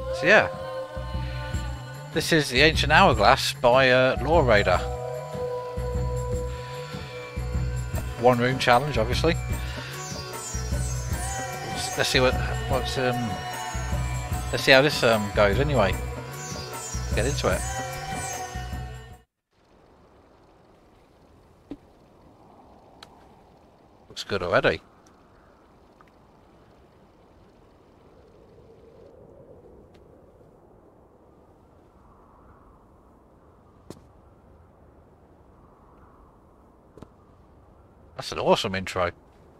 So yeah, this is the Ancient Hourglass by LoreRaider. One room challenge, obviously. Let's see what's let's see how this goes anyway. Get into it. Looks good already. That's an awesome intro.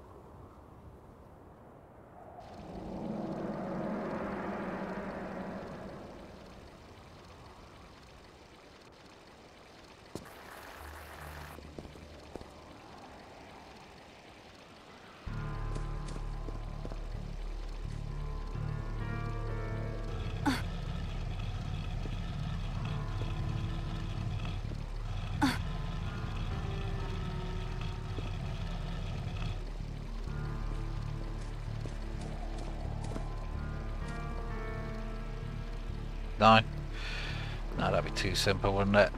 No, that'd be too simple, wouldn't it?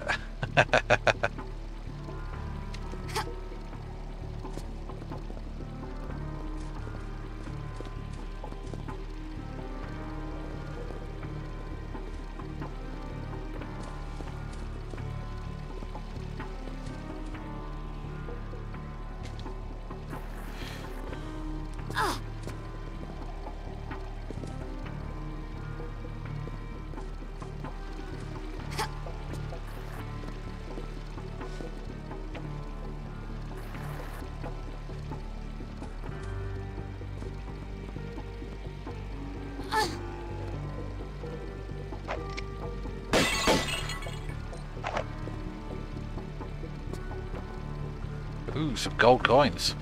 Ooh, some gold coins.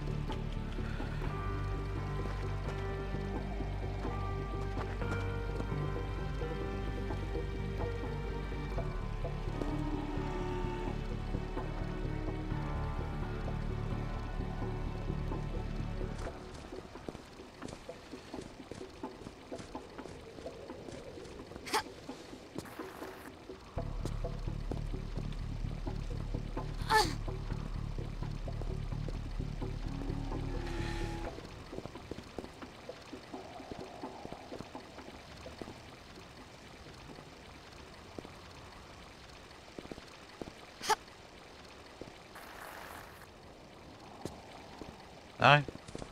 No?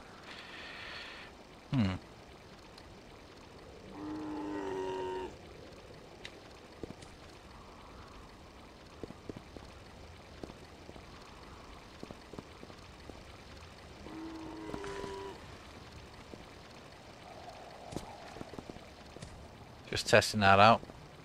Just testing that out.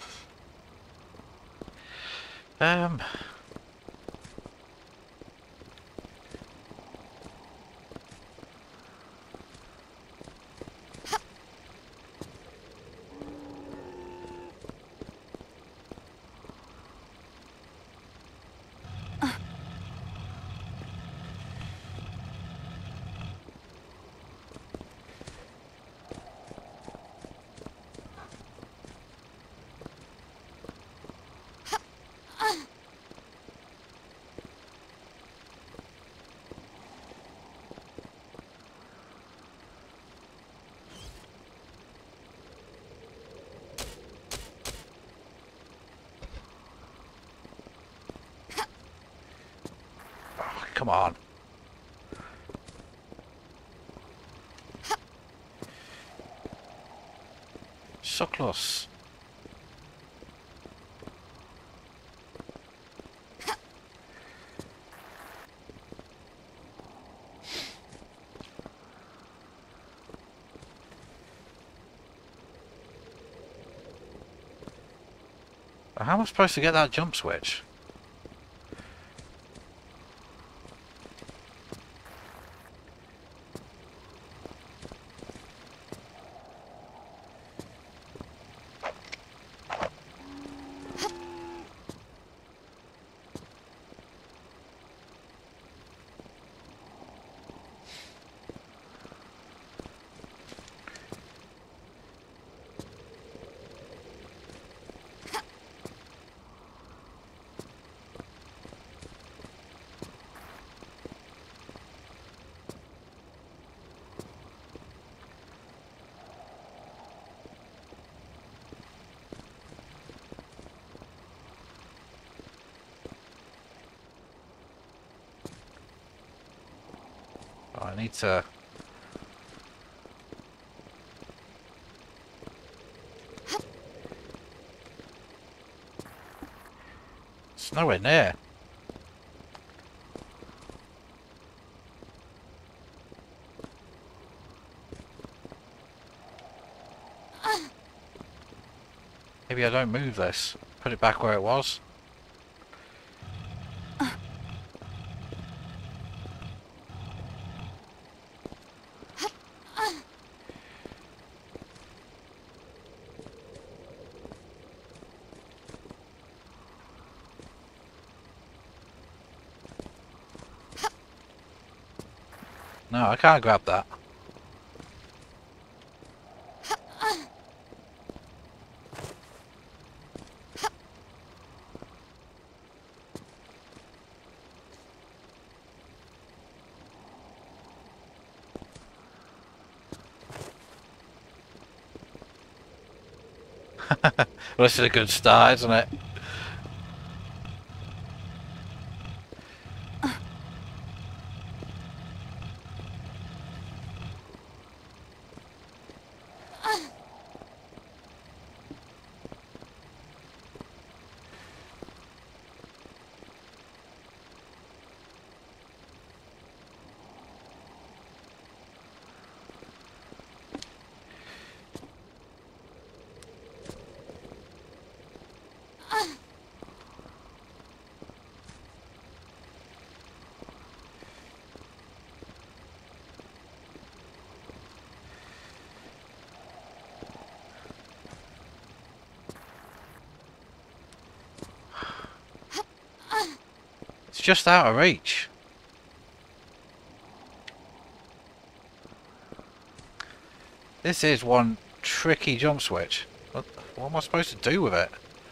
Come on. So close. How am I supposed to get that jump switch? I need to... It's nowhere near. Maybe I don't move this. Put it back where it was. No, I can't grab that. Well, this is a good start, isn't it? It's just out of reach. This is one tricky jump switch. What am I supposed to do with it?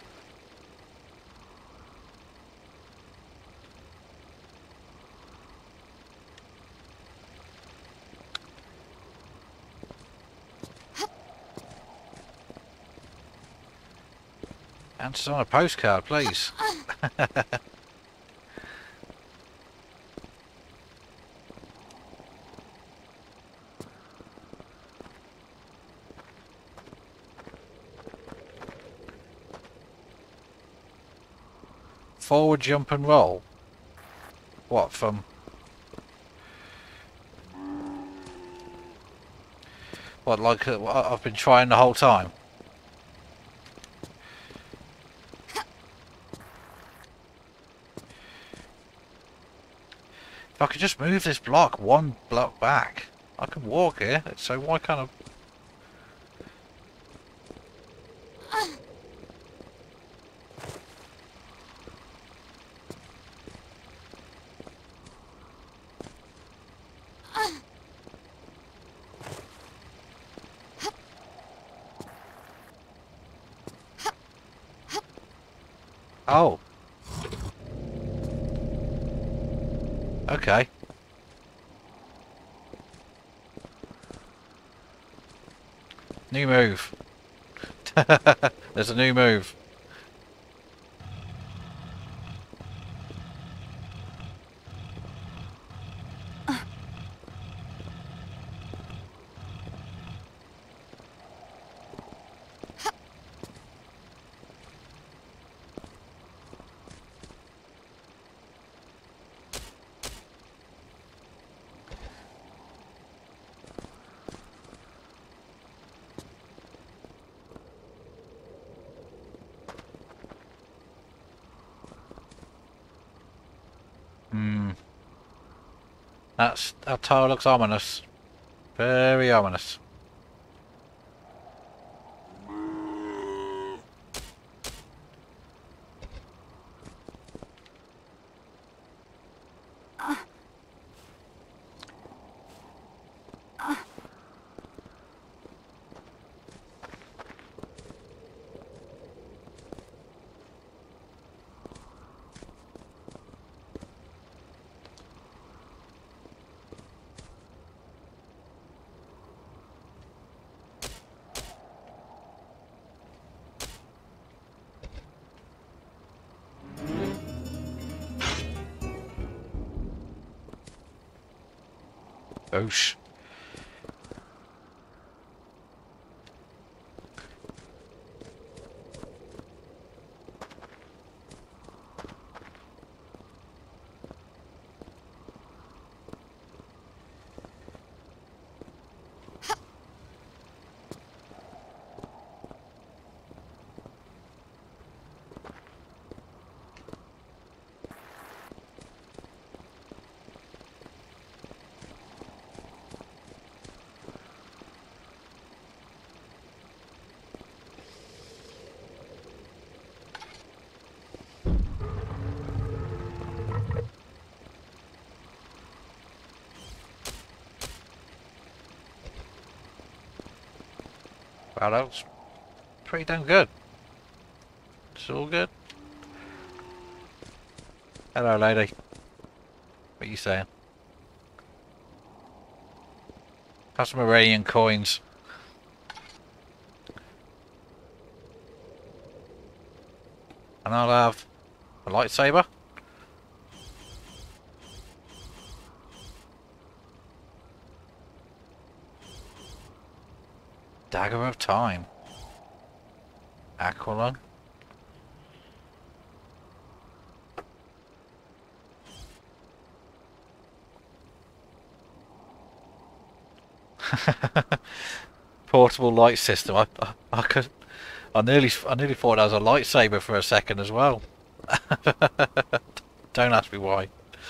Answers on a postcard, please. Forward jump and roll. What from? What, like what I've been trying the whole time? If I could just move this block one block back, I can walk here, so why can't I? Oh. Okay. New move. There's a new move. That tower looks ominous. Very ominous. Oosh. Well, that was pretty damn good. It's all good. Hello, lady. What are you saying? Have some Iranian coins. And I'll have a lightsaber. Dagger of Time. Aqualung. Portable light system. I nearly thought that was a lightsaber for a second as well. Don't ask me why.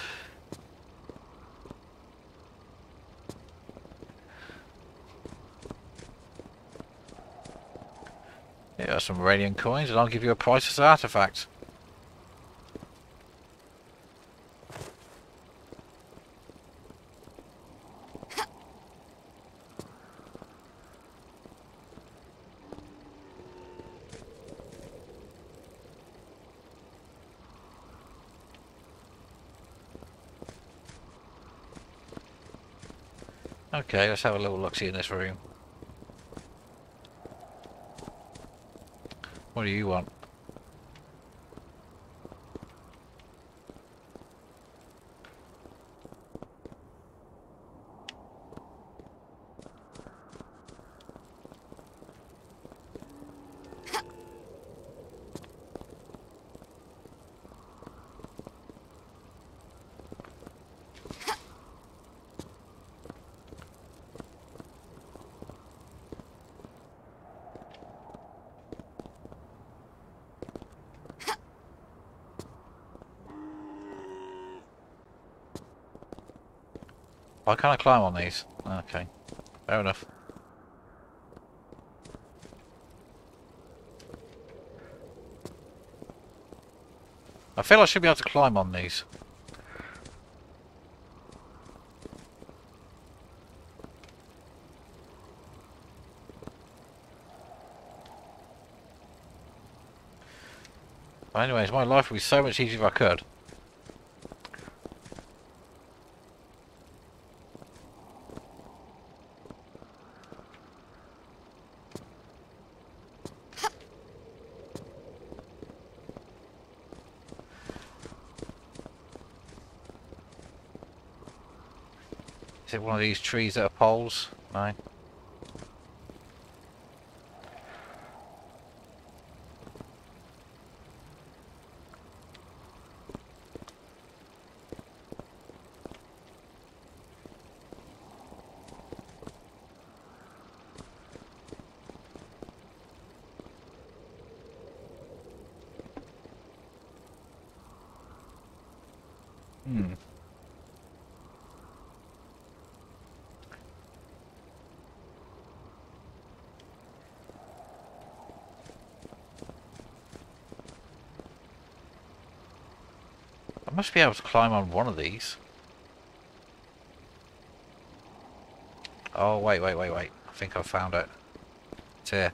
Yeah, some radiant coins, and I'll give you a priceless artifact. Okay, let's have a little look-see in this room. What do you want? Why can't I climb on these? Okay, fair enough. I feel I should be able to climb on these. But anyways, my life would be so much easier if I could. Is it one of these trees that are poles? No. Hmm. I must be able to climb on one of these. Oh, wait. I think I found it. It's here.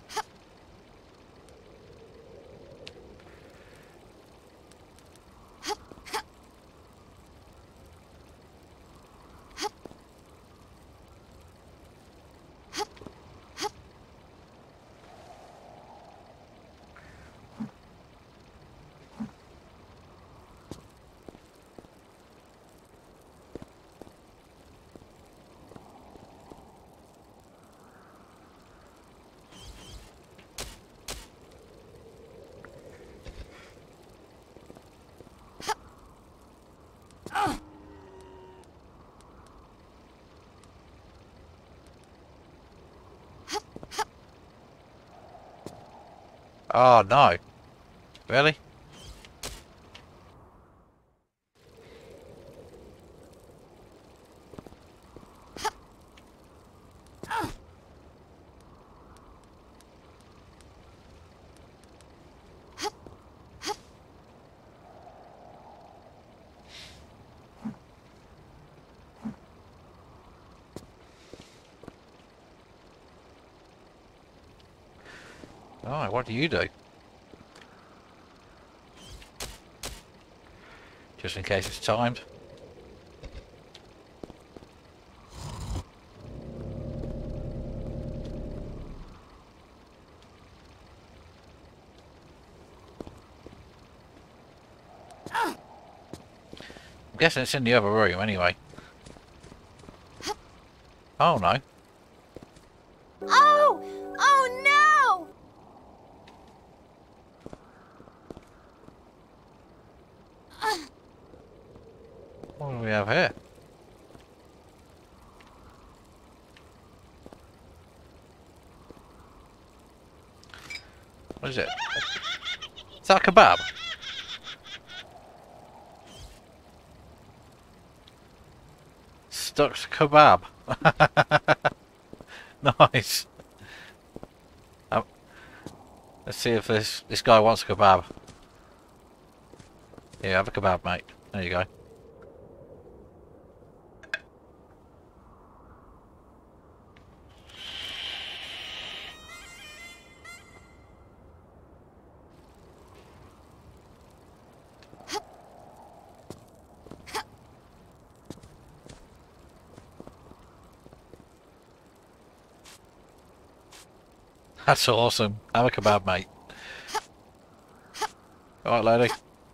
Oh no. Really? Oh, what do you do? Just in case it's timed. I'm guessing it's in the other room anyway. Oh no. Oh! Oh no! What do we have here? What is it? Is that a kebab? Stuck kebab. Nice. Um, let's see if this guy wants a kebab. Here, have a kebab, mate. There you go. That's awesome. Have a kebab, mate. Alright, lady.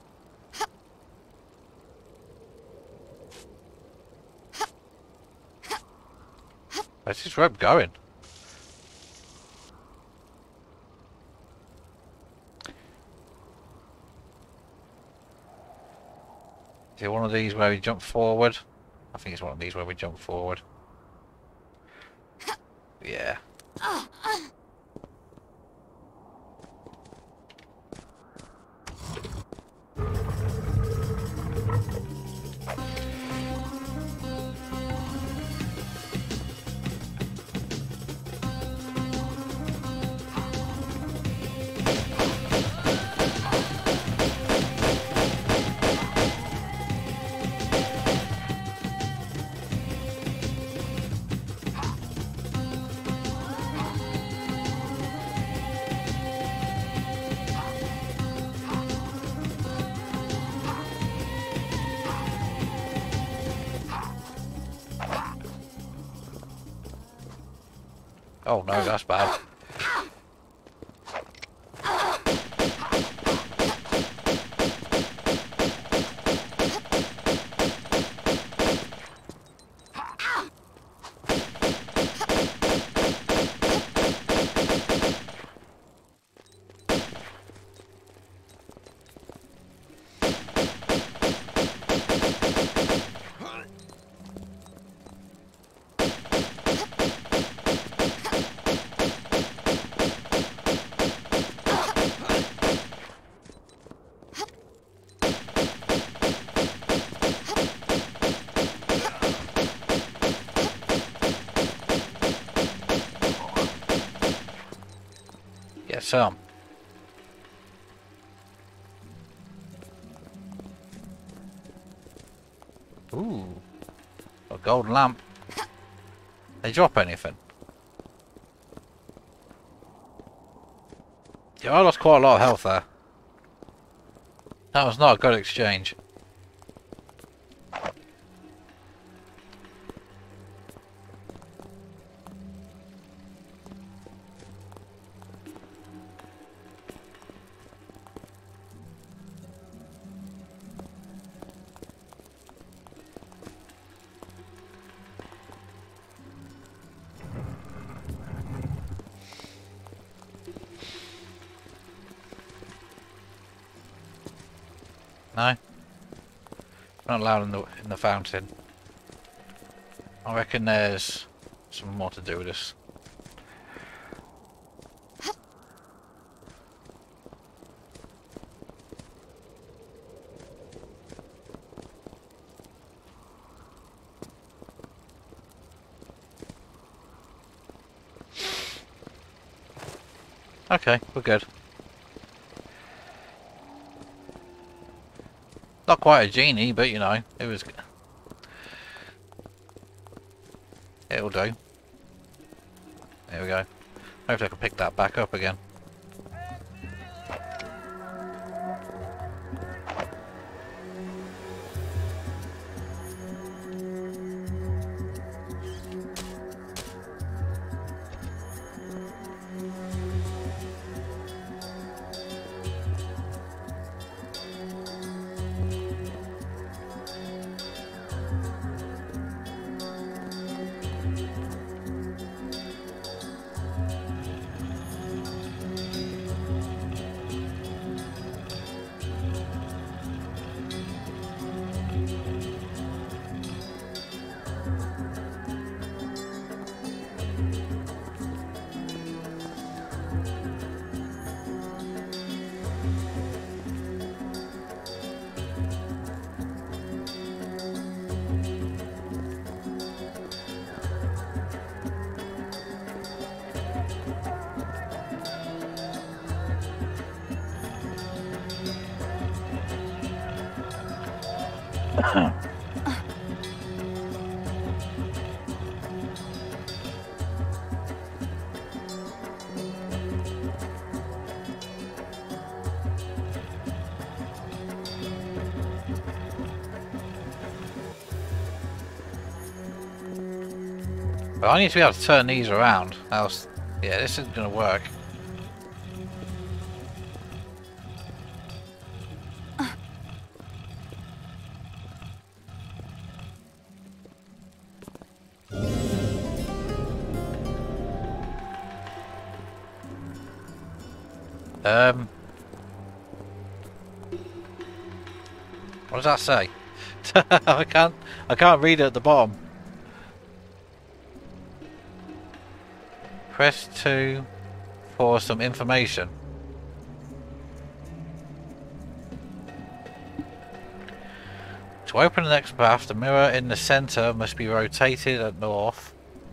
Where's this rope going? Is it one of these where we jump forward? I think it's one of these where we jump forward. Yeah. Oh no, that's bad. Get some. Ooh. A golden lamp. They drop anything? Yeah, I lost quite a lot of health there. That was not a good exchange. No? Not allowed in the fountain. I reckon there's some more to do with this. Okay, we're good. Not quite a genie, but you know, it was... It'll do. There we go. Hopefully I can pick that back up again. But I need to be able to turn these around, else, yeah, this isn't going to work. What does that say? I can't read it at the bottom. Press 2 for some information. To open the next path, the mirror in the center must be rotated at north.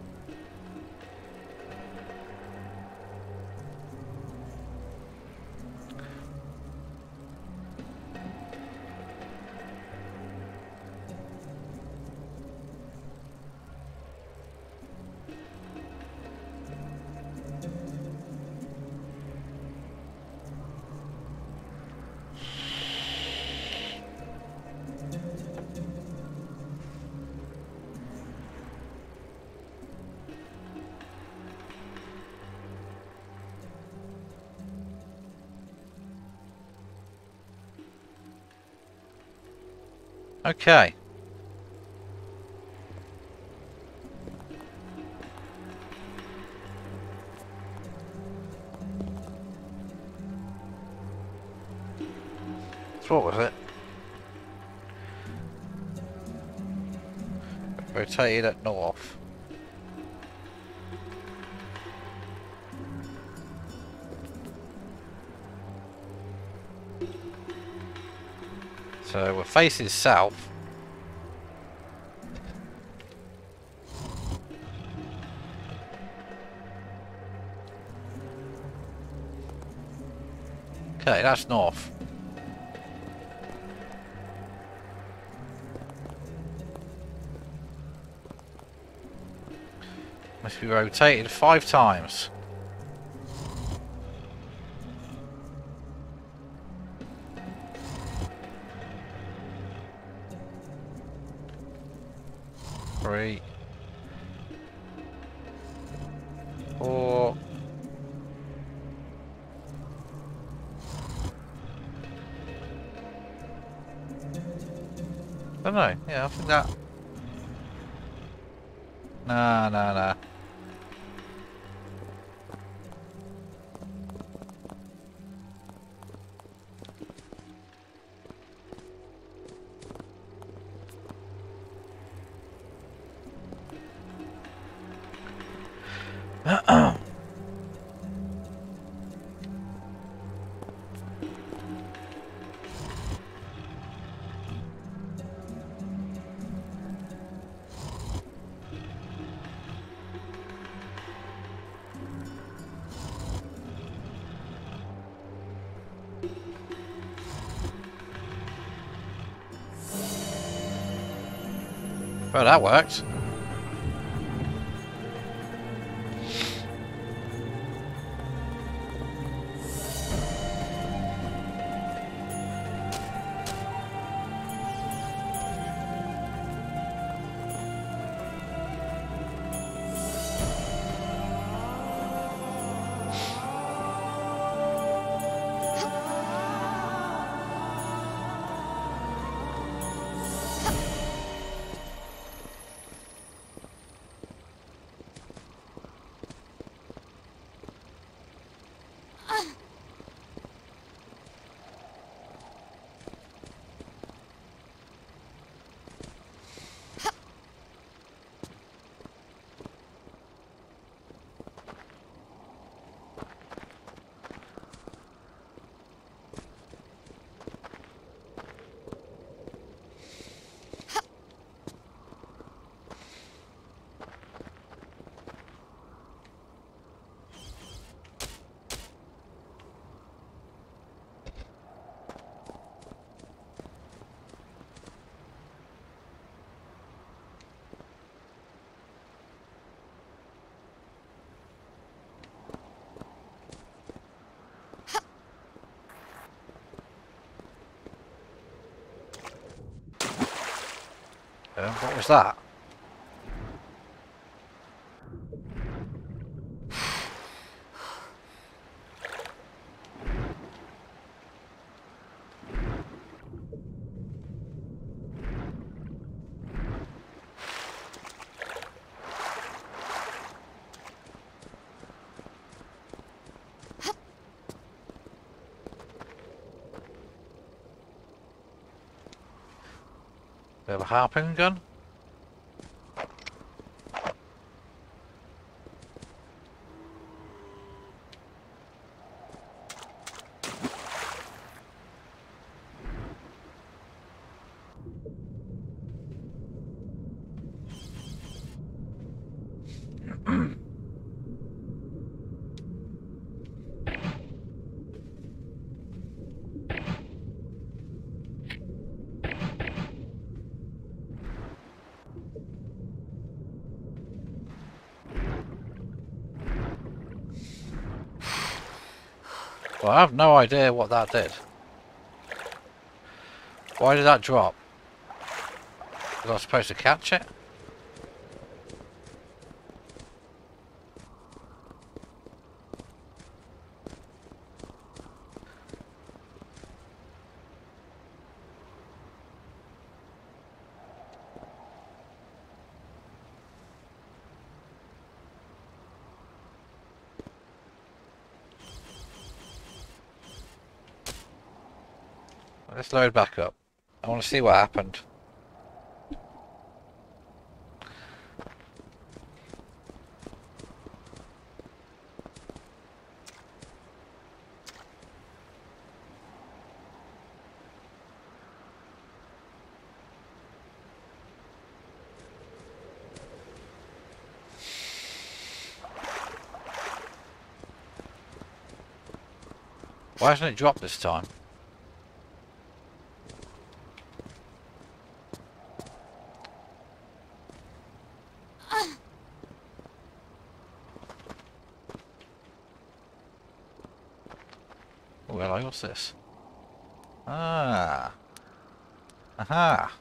Okay. So what was it? Rotated at north. So we're facing south. Okay, that's north. Must be rotated 5 times. Three, 4. I don't know. Yeah, I think that. Nah. Well, that worked. What was that? Bit of a harpoon gun? Well, I have no idea what that did. Why did that drop? Was I supposed to catch it? Let's load back up. I want to see what happened. Why hasn't it dropped this time? Oh, hello, what's this? Ah. Aha.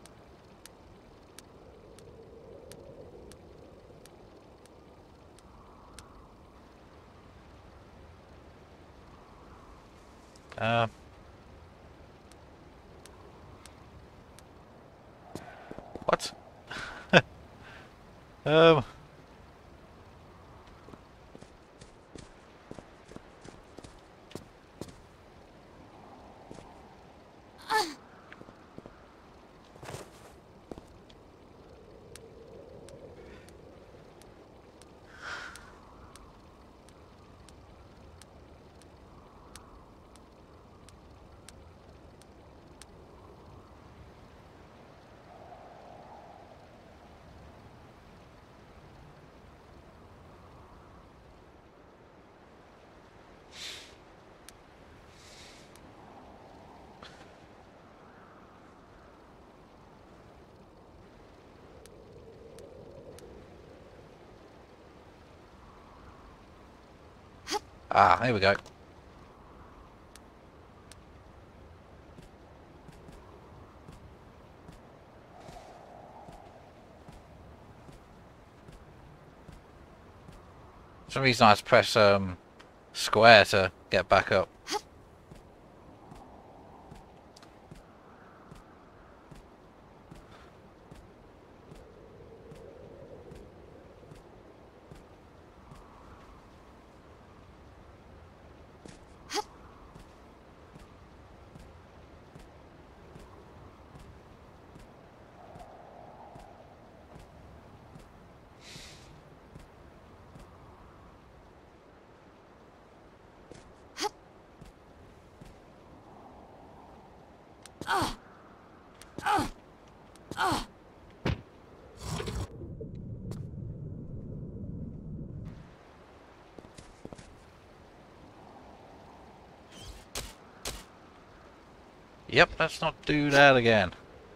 Um. What? um. Ah, here we go. For some reason I had to press square to get back up. Yep, let's not do that again.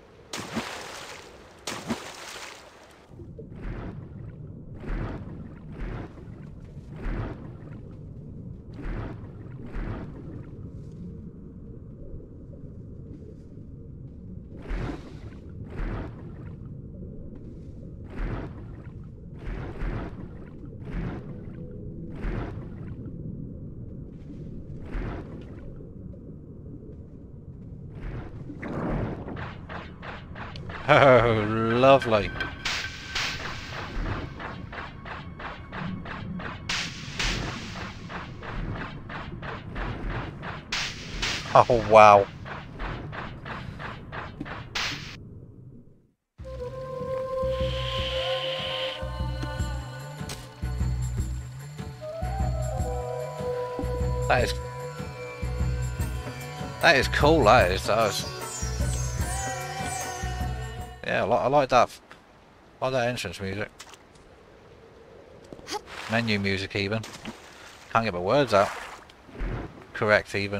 Oh, lovely. Oh, wow. That is cool, that is. Yeah, I like that. I like that entrance music. Menu music even. Can't get my words out. Correct even.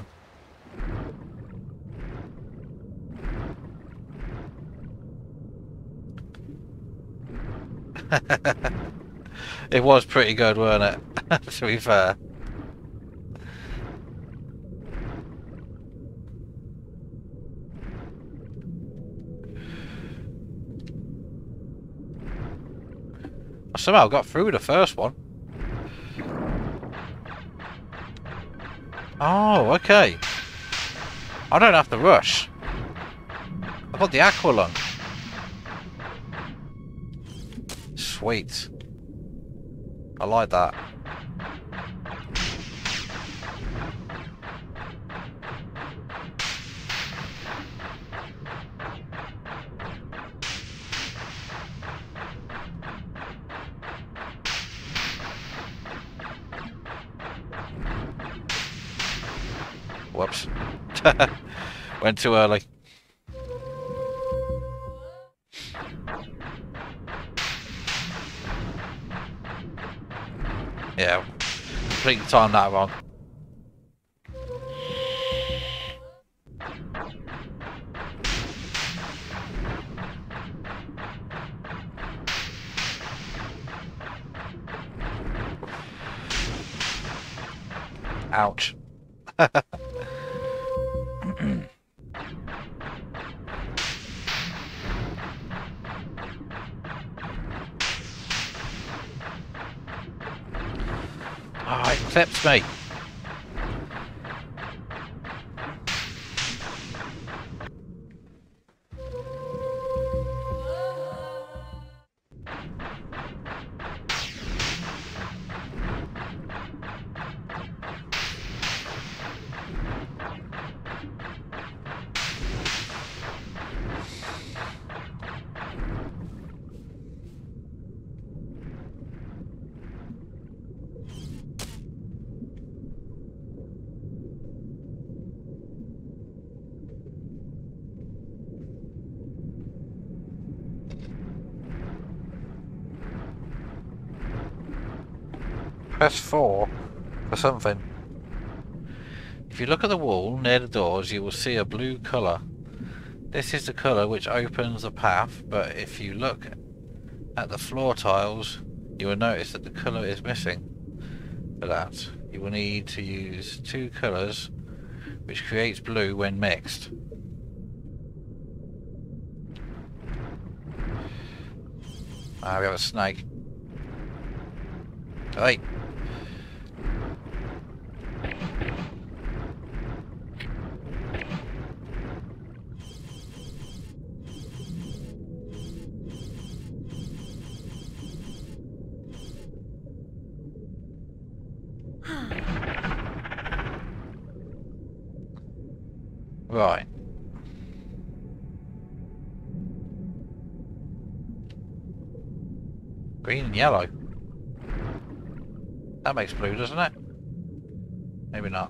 It was pretty good, weren't it? To be fair. I somehow got through the first one. Oh, okay. I don't have to rush. I've got the aqua lung. Sweet. I like that. Whoops. Went too early. Yeah, completely timed that wrong. Ouch. Oh, it clipped me. Press 4 for something. If you look at the wall near the doors, you will see a blue colour. This is the colour which opens the path, but if you look at the floor tiles, you will notice that the colour is missing for that. you will need to use 2 colours, which creates blue when mixed. Ah, we have a snake. Hey! Right. Green and yellow. That makes blue, doesn't it? Maybe not.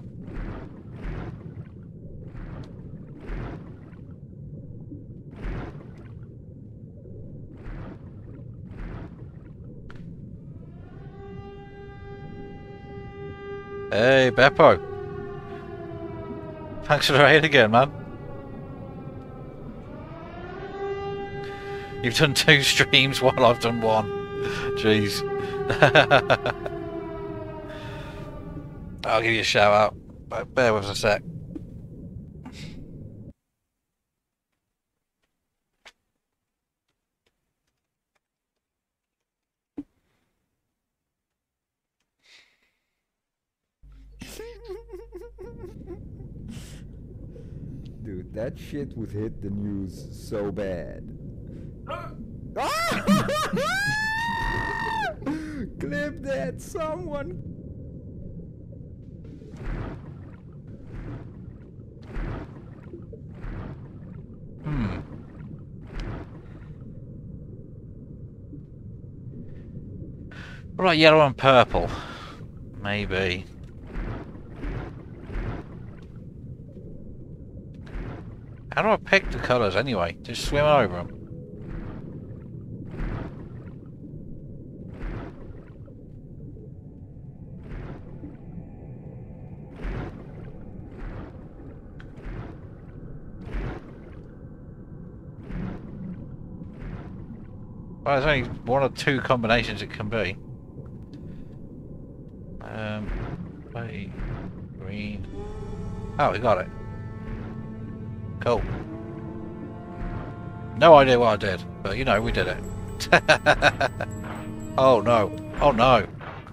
Hey, Beppo. Thanks for the raid again, man. You've done 2 streams while I've done 1. Jeez. I'll give you a shout out, but bear with us a sec. Dude, that shit would hit the news so bad. Clip that, someone. Right, yellow and purple. Maybe. How do I pick the colours anyway? Just swim over them. Well, there's only 1 or 2 combinations it can be. White, green. Oh, we got it. Cool. No idea what I did, but you know, we did it. Oh no. Oh no.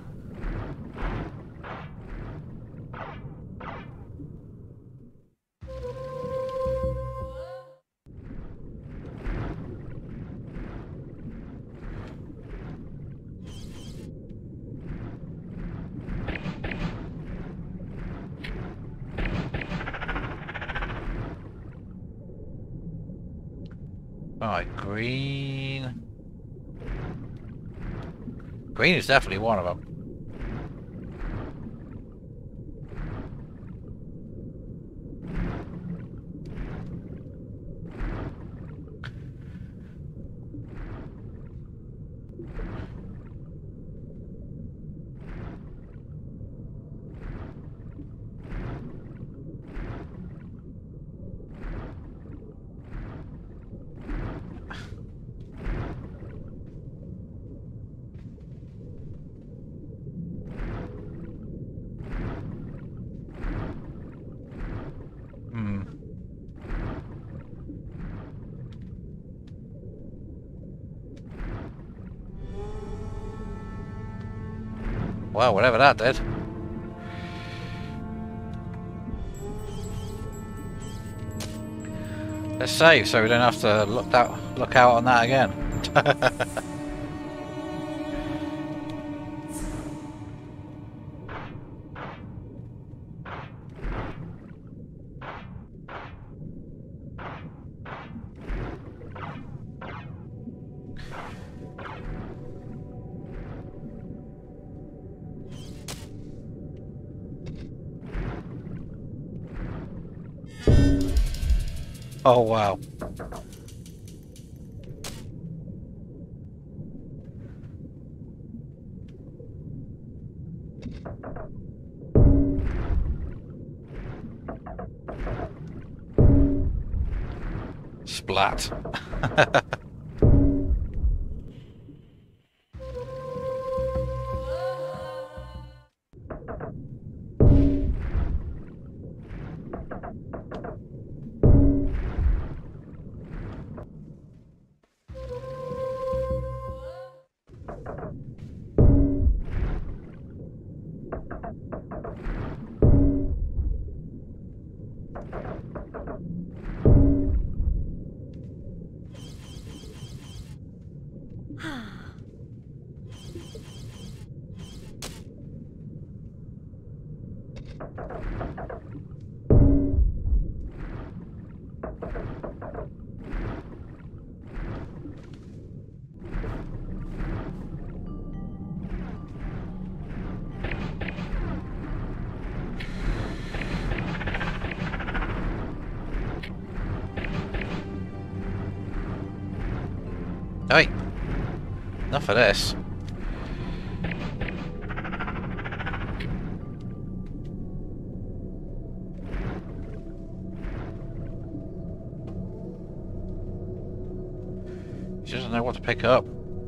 Right, green. Green is definitely one of them. Well, whatever that did. Let's save so we don't have to look out on that again. Oh wow. Splat. Hey! Enough of this. She doesn't know what to pick up.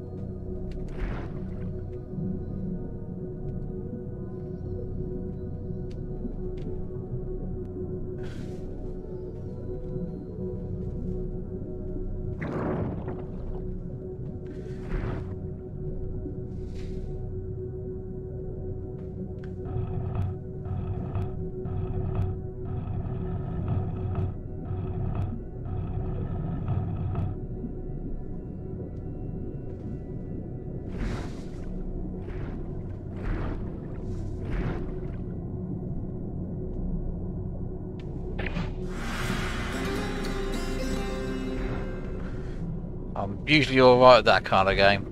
I'm usually alright at that kind of game.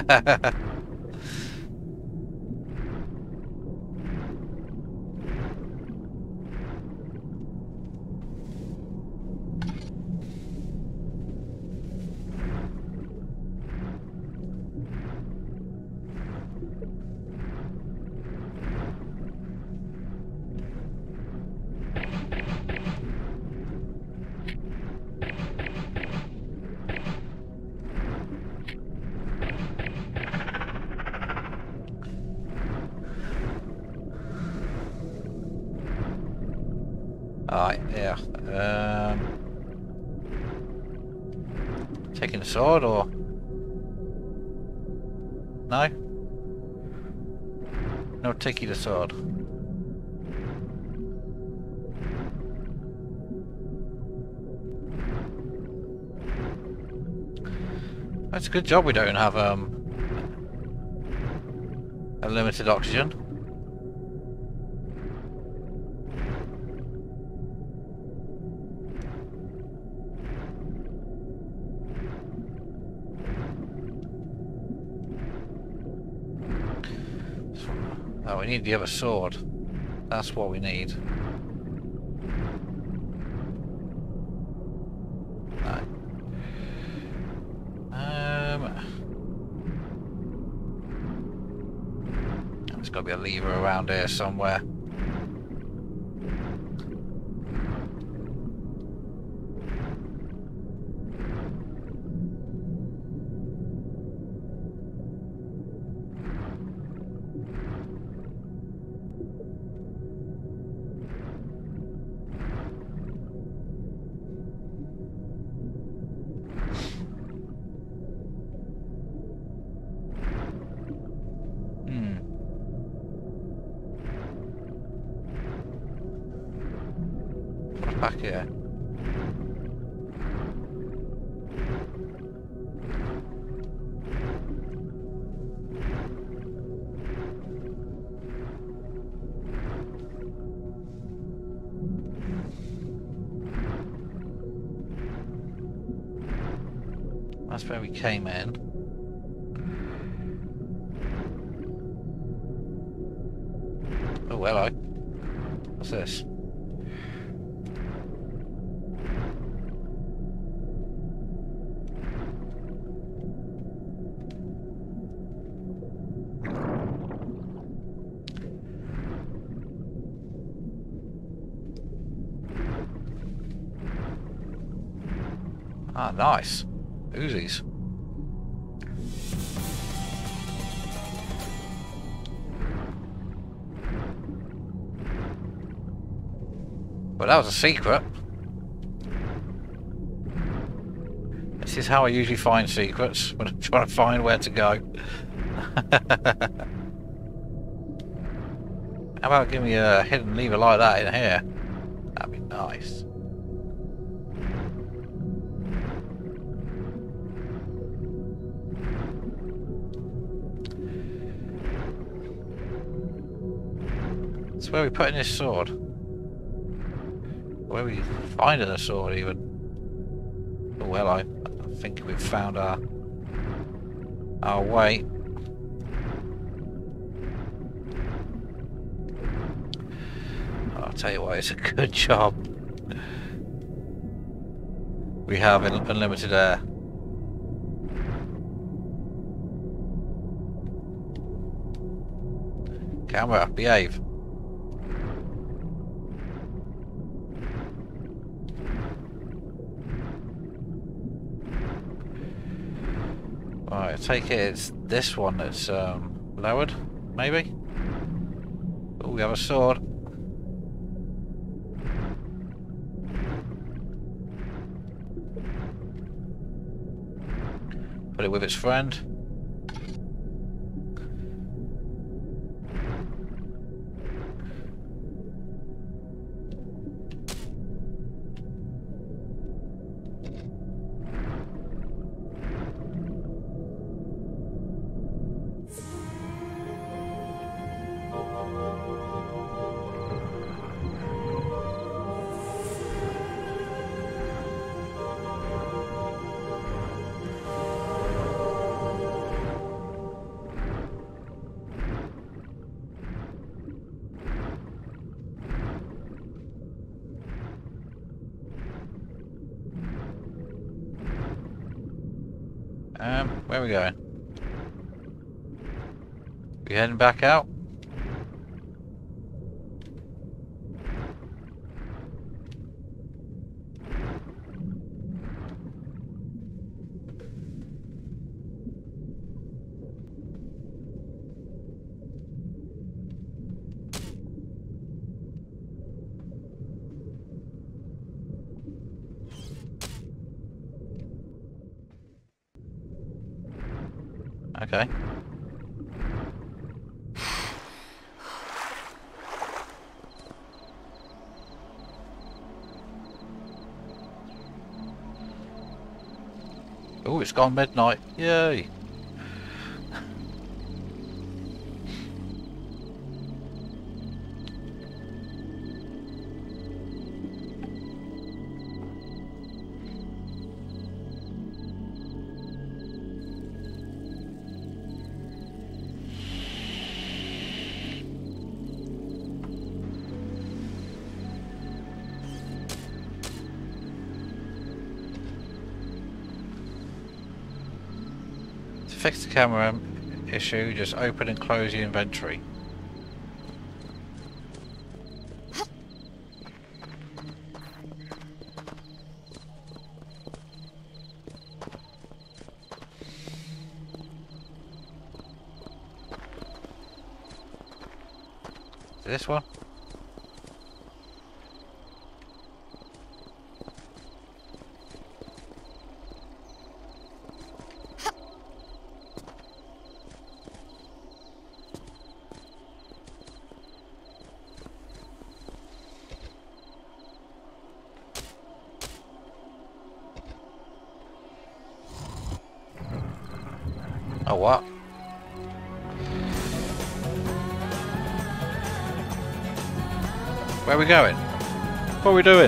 Alright, yeah. Taking the sword or no? No, taking the sword. That's a good job we don't have unlimited oxygen. Oh, we need the other sword. That's what we need. No. There's got to be a lever around here somewhere. Back here. That's where we came in. Oh, hello. What's this? Ah, nice. Uzis. Well, that was a secret. This is how I usually find secrets, when I'm trying to find where to go. How about give me a hidden lever like that in here? That'd be nice. So where are we putting this sword? Where are we finding a sword even? Oh well, I think we've found our way. I'll tell you what, it's a good job. We have unlimited air. Camera, behave. Right, I take it it's this one that's lowered, maybe? Oh, we have a sword. Put it with its friend. Where are we going? We heading back out? Okay. Oh, it's gone midnight. Yay. To fix the camera issue, just open and close your inventory. This one? Oh, what? Where are we going? What are we doing?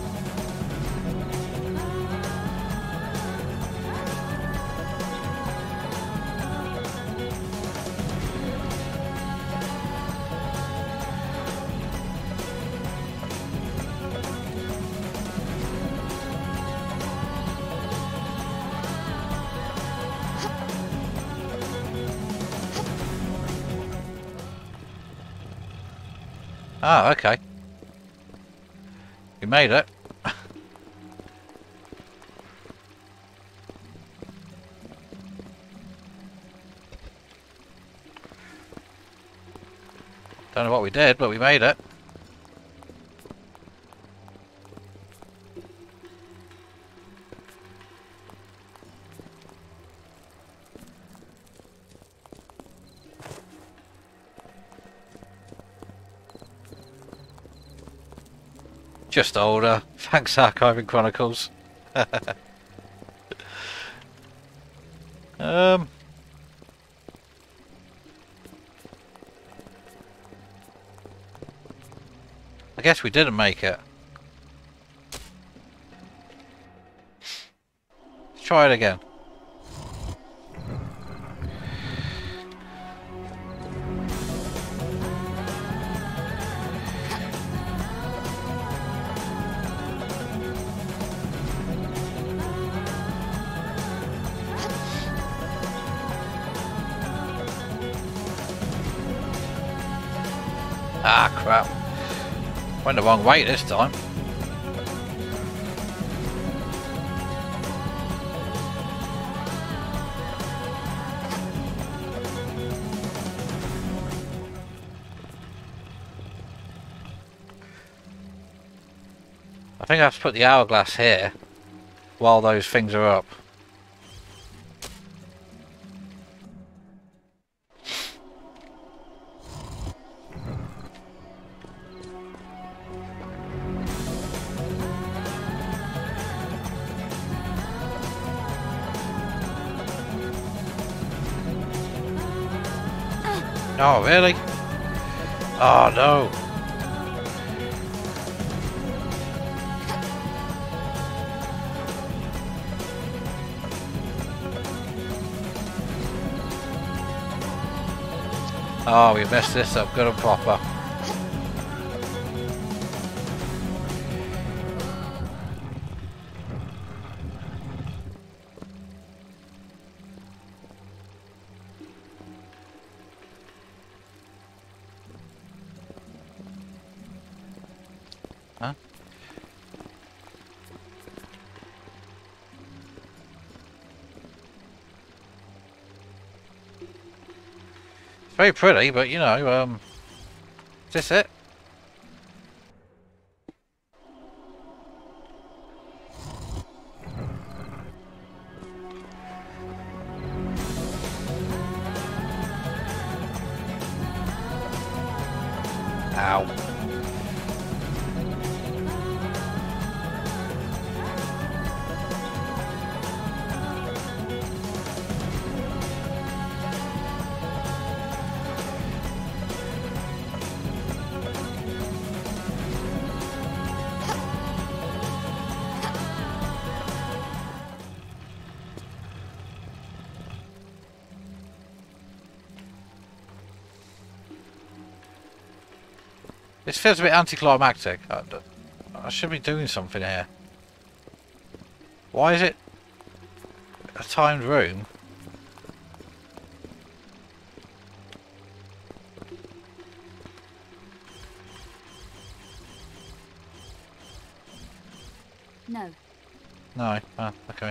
Ah, okay. We made it. Don't know what we did, but we made it. Just older. Thanks, Archiving Chronicles. I guess we didn't make it. Let's try it again. Ah, crap. Went the wrong way this time. I think I have to put the hourglass here while those things are up. Oh, really? Oh, no. Oh, we messed this up good and proper. Huh? It's very pretty, but you know, is this it? Ow. This feels a bit anticlimactic. I should be doing something here. Why is it a timed room? No. No. Oh, okay.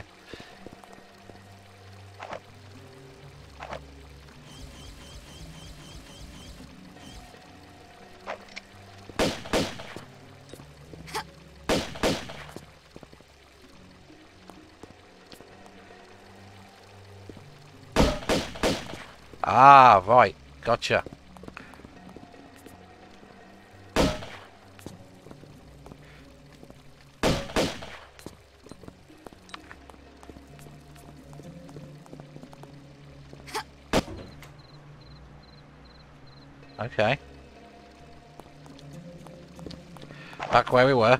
Ah, right. Gotcha. Okay. Back where we were.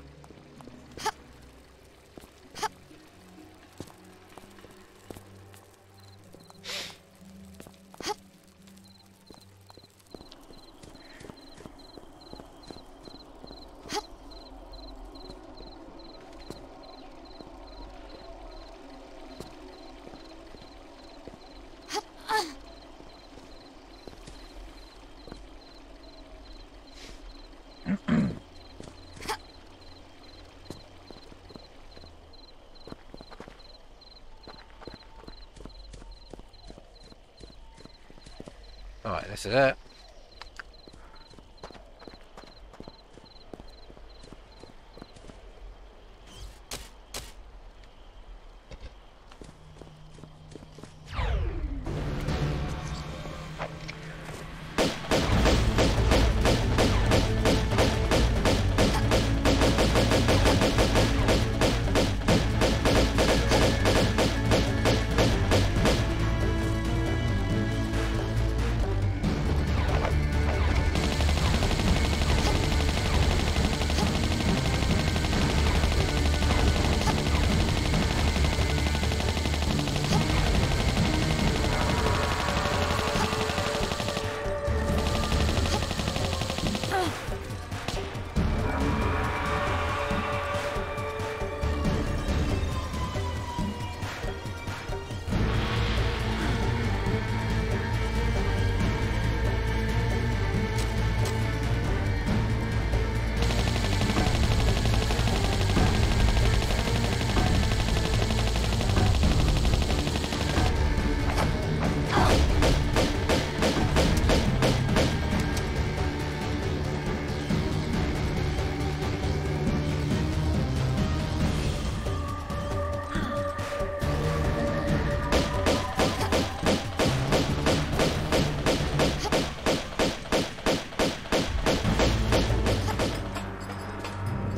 Alright, this is it.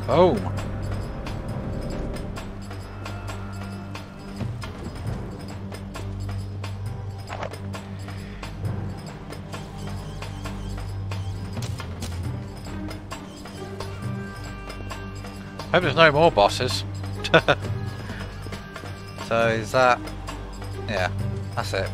Boom. Hope there's no more bosses. So is that... yeah, that's it.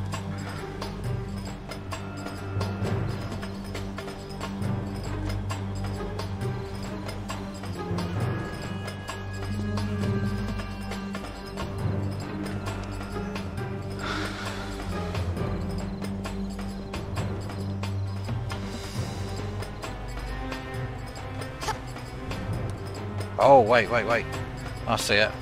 Oh, wait. I see it.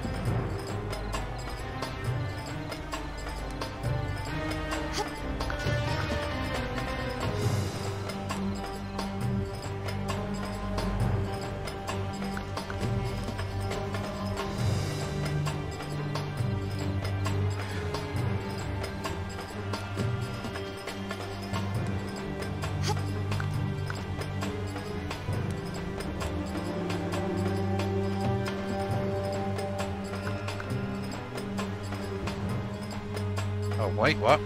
Oh, wait, what?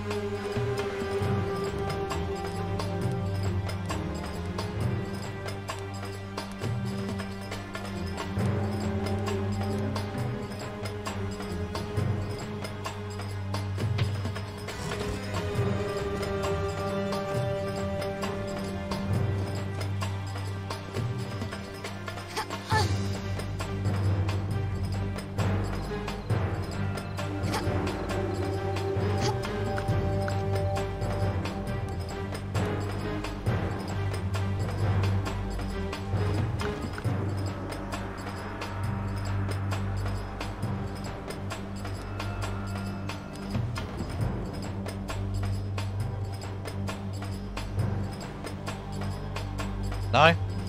No?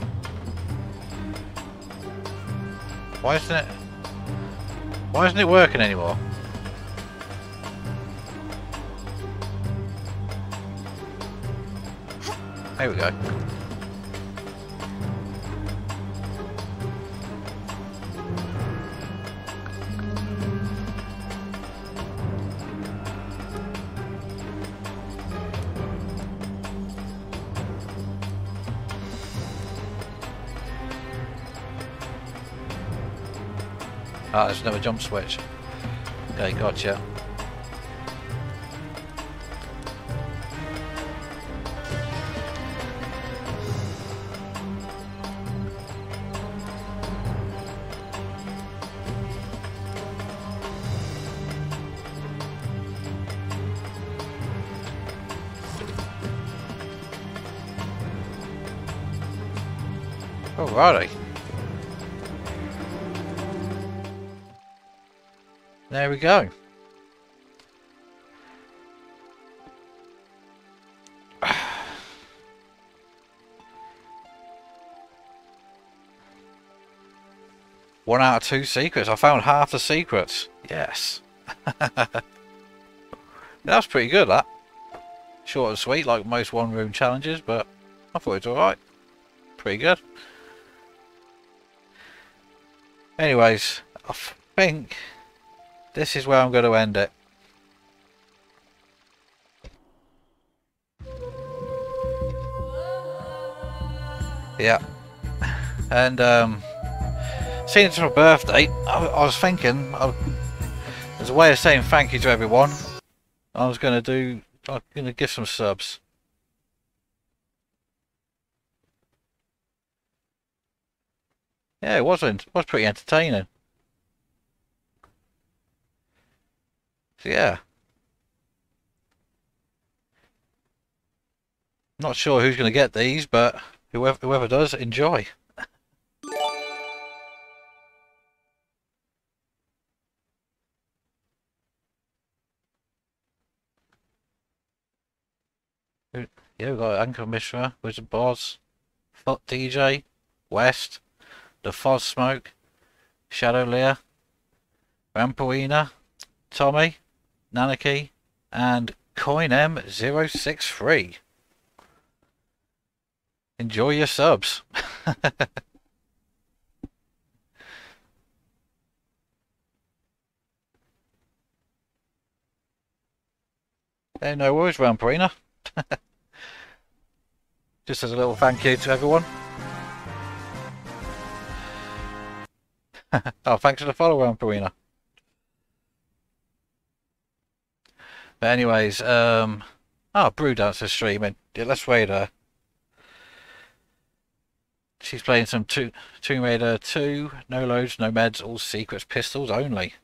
Why isn't it working anymore? There we go. Ah, there's another jump switch. Okay, gotcha. Alrighty. There we go. One out of two secrets. I found half the secrets. Yes. That's pretty good, that. Short and sweet, like most one-room challenges, but I thought it was alright. Pretty good. Anyways, I think this is where I'm going to end it. Yeah. And, seeing it's my birthday, I was thinking, as a way of saying thank you to everyone, I'm going to give some subs. Yeah, it was pretty entertaining. So yeah. Not sure who's going to get these, but whoever does, enjoy. Yeah, we've got Anchor Mishra, Wizard Boz, Foot DJ, West, The Fozz Smoke, Shadow Lear, Rampoina, Tommy, Nanaki, and CoinM063. Enjoy your subs. Hey, no worries, Ramparina. Just as a little thank you to everyone. Oh, thanks for the follow, Ramparina. But anyways, Brewdancer's streaming. Yeah, let's raid her. She's playing some Tomb Raider 2, no loads, no meds, all secrets, pistols only.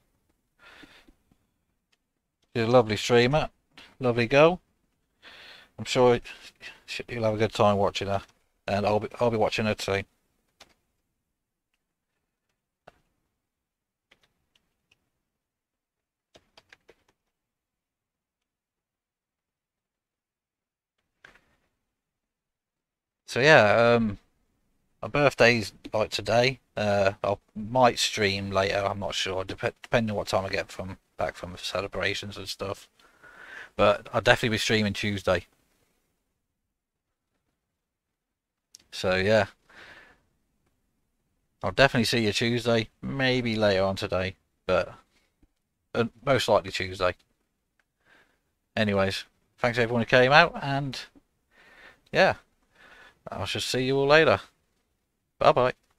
She's a lovely streamer, lovely girl. I'm sure you'll have a good time watching her, and I'll be watching her too. So yeah, my birthday's like today. I might stream later. I'm not sure, depending on what time I get back from celebrations and stuff. But I'll definitely be streaming Tuesday. So yeah, I'll definitely see you Tuesday. Maybe later on today, but most likely Tuesday. Anyways, thanks everyone who came out, and yeah, I shall see you all later. Bye bye.